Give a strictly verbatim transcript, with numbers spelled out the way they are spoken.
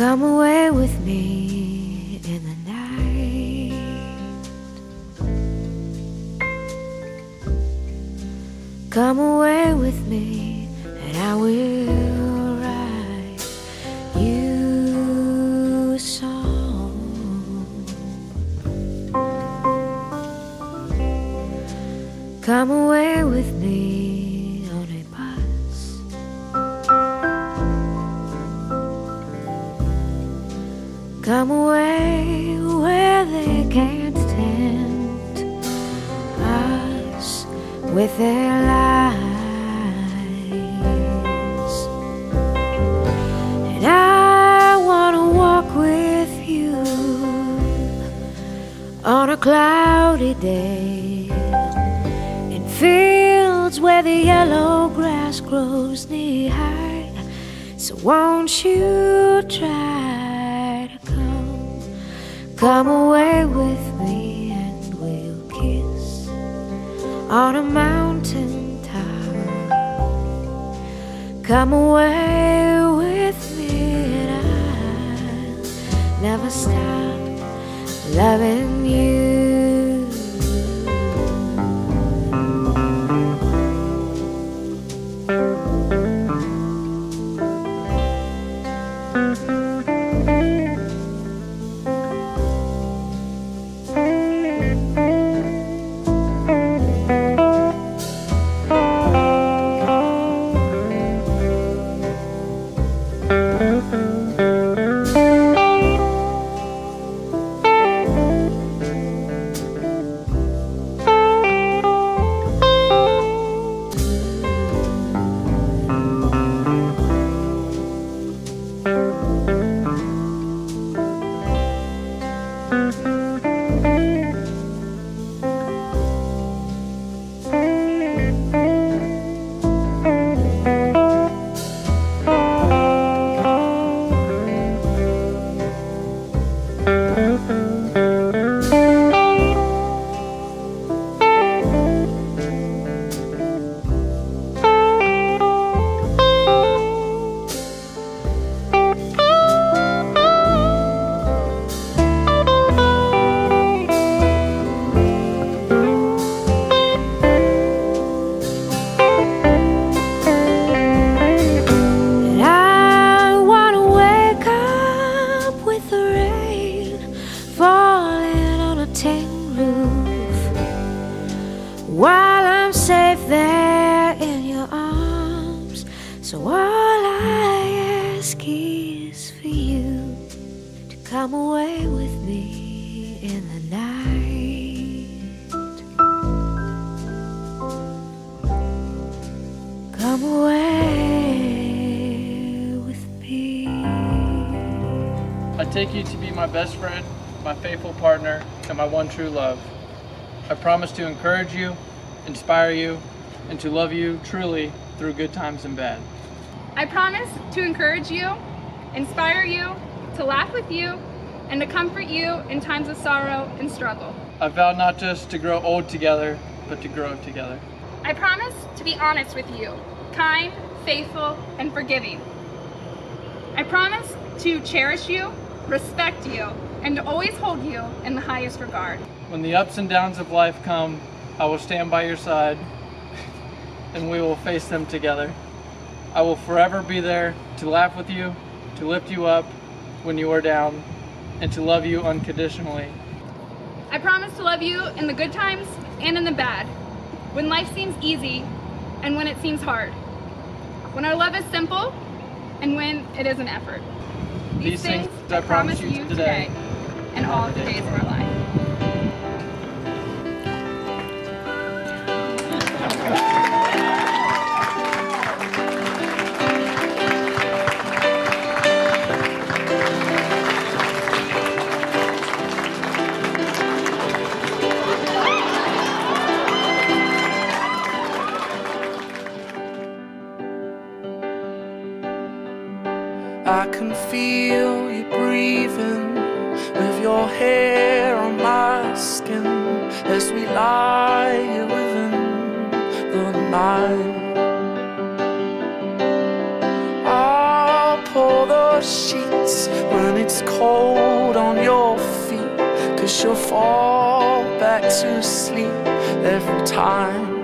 Come away with me in the night. Come away with me and I will write you a song. Come away with me on a bus. Come away where they can't tempt us with their lies. And I want to walk with you on a cloudy day in fields where the yellow grass grows knee high. So won't you try to come, come away with me and we'll kiss on a mountain top. Come away with me and I'll never stop loving you. While I'm safe there in your arms, so all I ask is for you to come away with me in the night. Come away with me. I take you to be my best friend, my faithful partner, and my one true love. I promise to encourage you, inspire you, and to love you truly through good times and bad. I promise to encourage you, inspire you, to laugh with you, and to comfort you in times of sorrow and struggle. I vow not just to grow old together, but to grow together. I promise to be honest with you, kind, faithful, and forgiving. I promise to cherish you, respect you, and to always hold you in the highest regard. When the ups and downs of life come, I will stand by your side and we will face them together. I will forever be there to laugh with you, to lift you up when you are down, and to love you unconditionally. I promise to love you in the good times and in the bad, when life seems easy and when it seems hard, when our love is simple and when it is an effort. These, These things, things I promise you today, today and all of the days of our life. I can feel you breathing with your hair on my skin as we lie here within the night. I'll pull the sheets when it's cold on your feet, 'cause you'll fall back to sleep every time